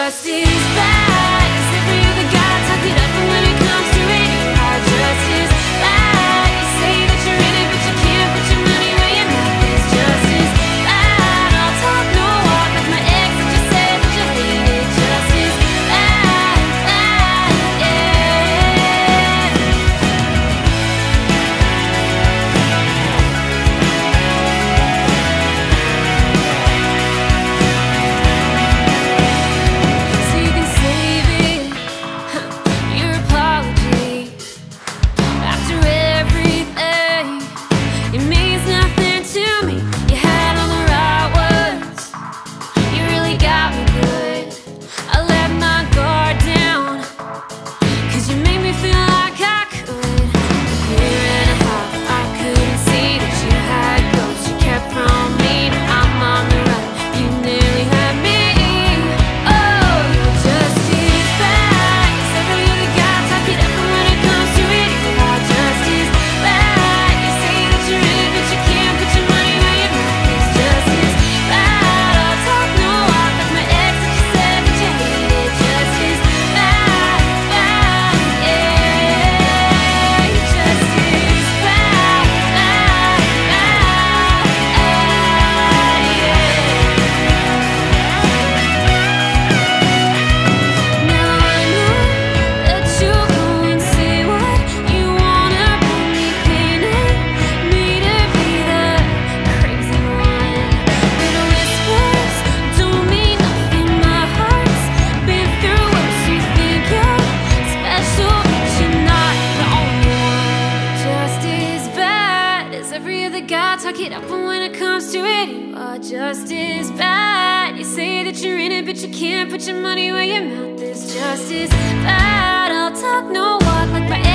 just as bad as every other guy. Talk it up, and when it comes to it, you are just as bad. You say that you're in it, but you can't put your money where your mouth is. Just as bad. I'll talk no walk like my ex that you said that you hated. Just as bad, bad, so you can save it, your apology. After everything, it means nothing to me. You had all the right words, you really got me good. I let my guard down, 'cause you made me feel like I could. For a year and a half, I couldn't see that you had ghosts. You kept from me, now I'm on the run. You nearly had me. Oh, you're just as bad as every other guy. Talk it up, and when it comes to it, you are just as bad. You say that you're in it, but you can't put your money where your mouth is. Just as bad. I'll talk no walk like my ex that you said that you hated. Just as bad, bad, yeah. You're just as bad, bad, bad, yeah. Now I know that you'll go and say what you wanna, put me painted, me to be the crazy one. But whispers don't mean nothing. My heart's been through worse. You think you're special, but you're not the only one. Just as bad as every other guy. Talk it up, and when it comes to it, you are just as bad. You say that you're in it, but you can't put your money where your mouth is. Just as bad. I'll talk no walk like my